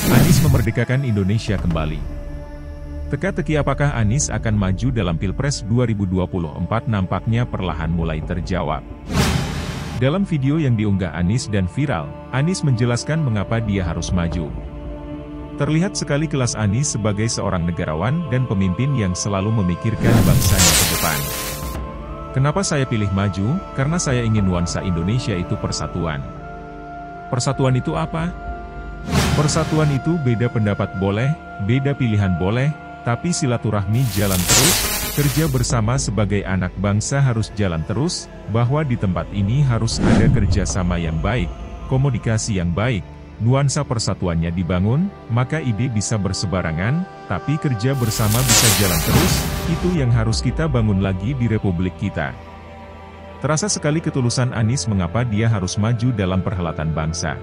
Anies memerdekakan Indonesia kembali. Teka-teki apakah Anies akan maju dalam Pilpres 2024 nampaknya perlahan mulai terjawab. Dalam video yang diunggah Anies dan viral, Anies menjelaskan mengapa dia harus maju. Terlihat sekali kelas Anies sebagai seorang negarawan dan pemimpin yang selalu memikirkan bangsanya ke depan. Kenapa saya pilih maju? Karena saya ingin nuansa Indonesia itu persatuan. Persatuan itu apa? Persatuan itu beda pendapat boleh, beda pilihan boleh, tapi silaturahmi jalan terus, kerja bersama sebagai anak bangsa harus jalan terus, bahwa di tempat ini harus ada kerjasama yang baik, komunikasi yang baik, nuansa persatuannya dibangun, maka ide bisa bersebarangan, tapi kerja bersama bisa jalan terus, itu yang harus kita bangun lagi di Republik kita. Terasa sekali ketulusan Anies mengapa dia harus maju dalam perhelatan bangsa.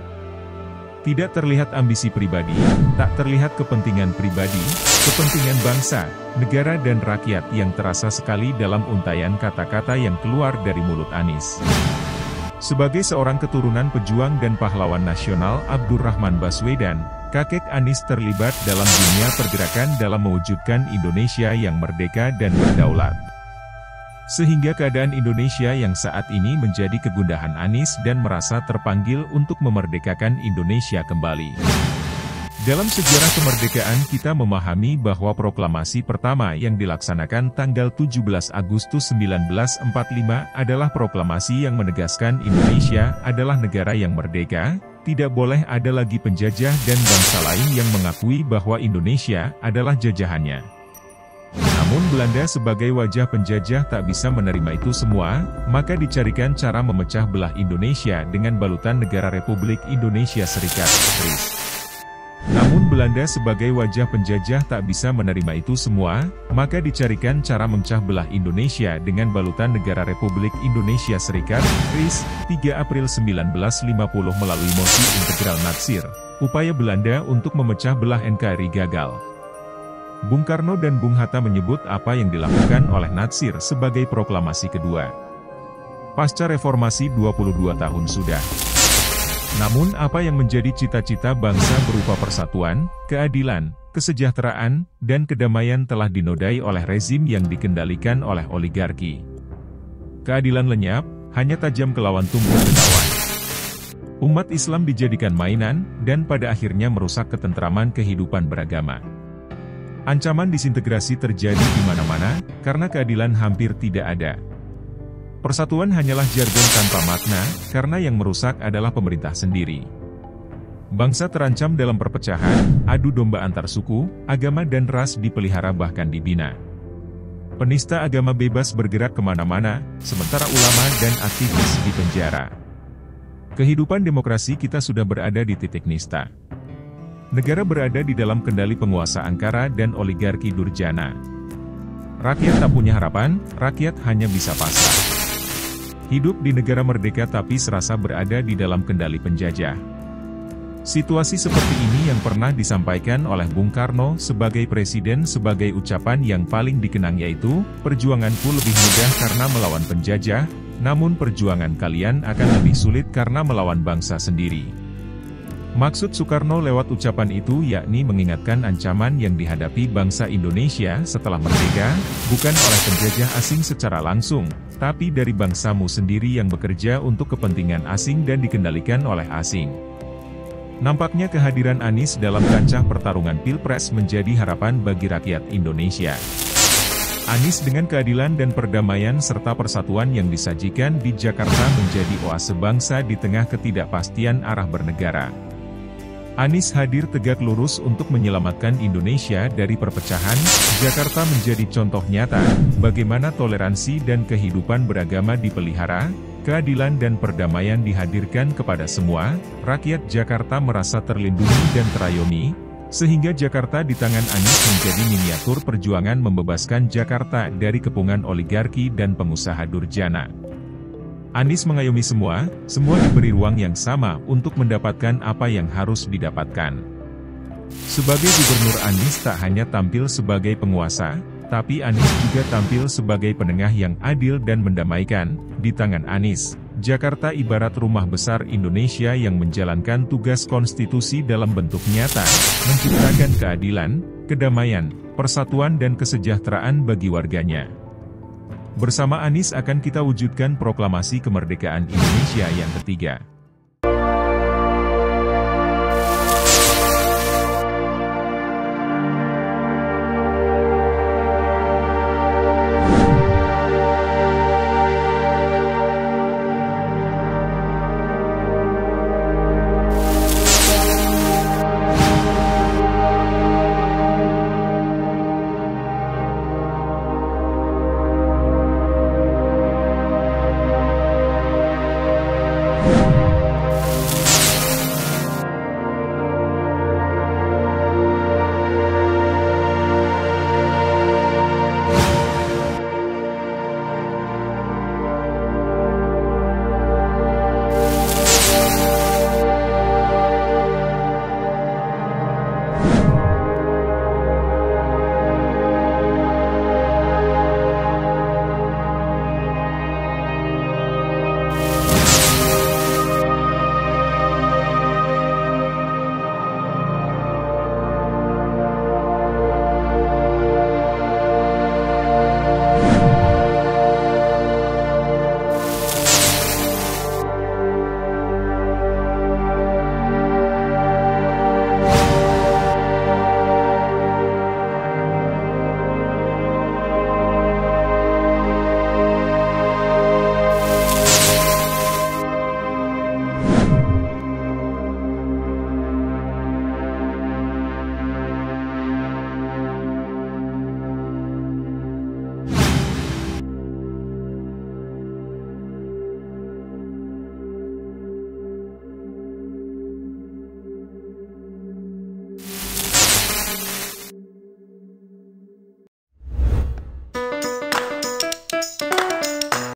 Tidak terlihat ambisi pribadi, tak terlihat kepentingan pribadi, kepentingan bangsa, negara dan rakyat yang terasa sekali dalam untaian kata-kata yang keluar dari mulut Anies. Sebagai seorang keturunan pejuang dan pahlawan nasional Abdurrahman Baswedan, kakek Anies terlibat dalam dunia pergerakan dalam mewujudkan Indonesia yang merdeka dan berdaulat. Sehingga keadaan Indonesia yang saat ini menjadi kegundahan Anies dan merasa terpanggil untuk memerdekakan Indonesia kembali. Dalam sejarah kemerdekaan kita memahami bahwa proklamasi pertama yang dilaksanakan tanggal 17 Agustus 1945 adalah proklamasi yang menegaskan Indonesia adalah negara yang merdeka, tidak boleh ada lagi penjajah dan bangsa lain yang mengakui bahwa Indonesia adalah jajahannya. Namun Belanda sebagai wajah penjajah tak bisa menerima itu semua, maka dicarikan cara memecah belah Indonesia dengan balutan negara Republik Indonesia Serikat, RIS. Namun Belanda sebagai wajah penjajah tak bisa menerima itu semua, maka dicarikan cara memecah belah Indonesia dengan balutan negara Republik Indonesia Serikat, RIS, 3 April 1950 melalui mosi integral Natsir. Upaya Belanda untuk memecah belah NKRI gagal. Bung Karno dan Bung Hatta menyebut apa yang dilakukan oleh Natsir sebagai proklamasi kedua. Pasca reformasi 22 tahun sudah. Namun apa yang menjadi cita-cita bangsa berupa persatuan, keadilan, kesejahteraan, dan kedamaian telah dinodai oleh rezim yang dikendalikan oleh oligarki. Keadilan lenyap, hanya tajam ke lawan tumbuh ketahuan. Umat Islam dijadikan mainan, dan pada akhirnya merusak ketentraman kehidupan beragama. Ancaman disintegrasi terjadi di mana-mana, karena keadilan hampir tidak ada. Persatuan hanyalah jargon tanpa makna, karena yang merusak adalah pemerintah sendiri. Bangsa terancam dalam perpecahan, adu domba antar suku, agama dan ras dipelihara bahkan dibina. Penista agama bebas bergerak kemana-mana, sementara ulama dan aktivis dipenjara. Kehidupan demokrasi kita sudah berada di titik nista. Negara berada di dalam kendali penguasa angkara dan oligarki durjana. Rakyat tak punya harapan, rakyat hanya bisa pasrah. Hidup di negara merdeka tapi serasa berada di dalam kendali penjajah. Situasi seperti ini yang pernah disampaikan oleh Bung Karno sebagai presiden sebagai ucapan yang paling dikenang yaitu, perjuanganku lebih mudah karena melawan penjajah, namun perjuangan kalian akan lebih sulit karena melawan bangsa sendiri. Maksud Soekarno lewat ucapan itu yakni mengingatkan ancaman yang dihadapi bangsa Indonesia setelah merdeka, bukan oleh penjajah asing secara langsung, tapi dari bangsamu sendiri yang bekerja untuk kepentingan asing dan dikendalikan oleh asing. Nampaknya kehadiran Anies dalam kancah pertarungan Pilpres menjadi harapan bagi rakyat Indonesia. Anies dengan keadilan dan perdamaian serta persatuan yang disajikan di Jakarta menjadi oase bangsa di tengah ketidakpastian arah bernegara. Anies hadir tegak lurus untuk menyelamatkan Indonesia dari perpecahan. Jakarta menjadi contoh nyata, bagaimana toleransi dan kehidupan beragama dipelihara, keadilan dan perdamaian dihadirkan kepada semua, rakyat Jakarta merasa terlindungi dan terayomi, sehingga Jakarta di tangan Anies menjadi miniatur perjuangan membebaskan Jakarta dari kepungan oligarki dan pengusaha durjana. Anies mengayomi semua diberi ruang yang sama untuk mendapatkan apa yang harus didapatkan. Sebagai gubernur Anies tak hanya tampil sebagai penguasa, tapi Anies juga tampil sebagai penengah yang adil dan mendamaikan. Di tangan Anies, Jakarta ibarat rumah besar Indonesia yang menjalankan tugas konstitusi dalam bentuk nyata, menciptakan keadilan, kedamaian, persatuan dan kesejahteraan bagi warganya. Bersama Anies akan kita wujudkan proklamasi kemerdekaan Indonesia yang ketiga.